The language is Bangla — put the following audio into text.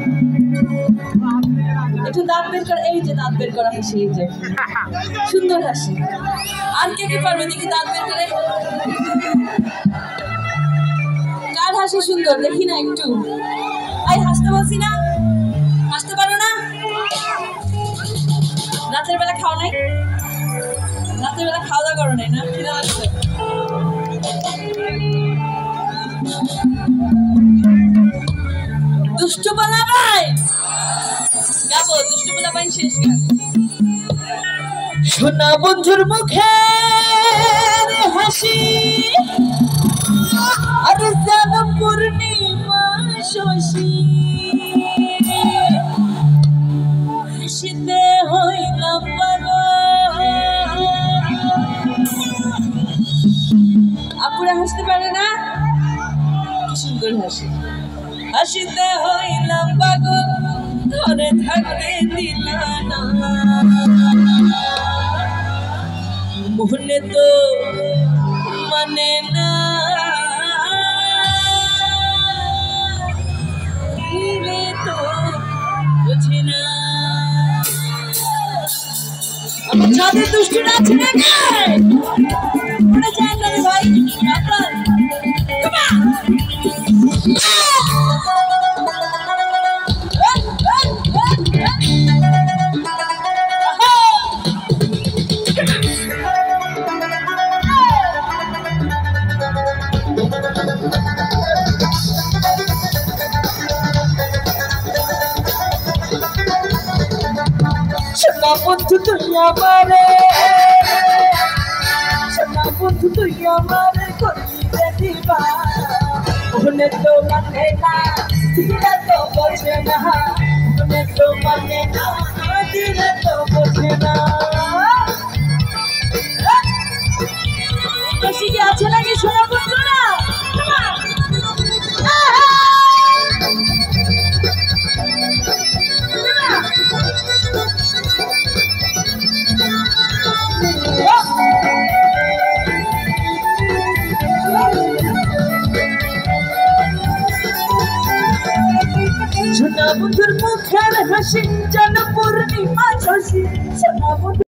একটু দাঁত বের করা, এই যে দাঁত বের করা হাসি, এই যে সুন্দর হাসি। আর কে কে পারবে দেখি দাঁত বের করে? কার হাসি সুন্দর দেখি না একটু। এই হাসতে বলছি না, হাসতে পারো না? রাতের বেলা খাও নাই? রাতের বেলা খাওয়া দাওয়া করো নাই না? খিদা লাগছে? দুষ্টু বলা ভাই গাবো, দুষ্টু বলা ভাই শেষ গান। সোনা বন্ধুর মুখে হাসি আর যেন পূর্ণিমা শশী, হাসিতে হইলাম পাগল। আপুরা হাসতে পারে না? কি সুন্দর হাসি। হাসিতে হইলাম পাগল, ঘরে থাকতে দিলা না, মনে তো মানে না, তো বুঝি না। আমার যাদের দুষ্টুরা আছে না ওরা যায় না রে ভাই। সোনা বন্ধু তুই আমারে, সোনা বন্ধু তুই আমারে করিলে দিবা, মনে তো মানে না, দিলে তো বোঝে না, মনে তো মানে না, দিলে তো বোঝে না। বেশি কি আছে নাকি সোনা বন্ধুরা? সোনা বন্ধুর মুখের হাসি যেন পূর্ণিমা শশী, সোনা বন্ধু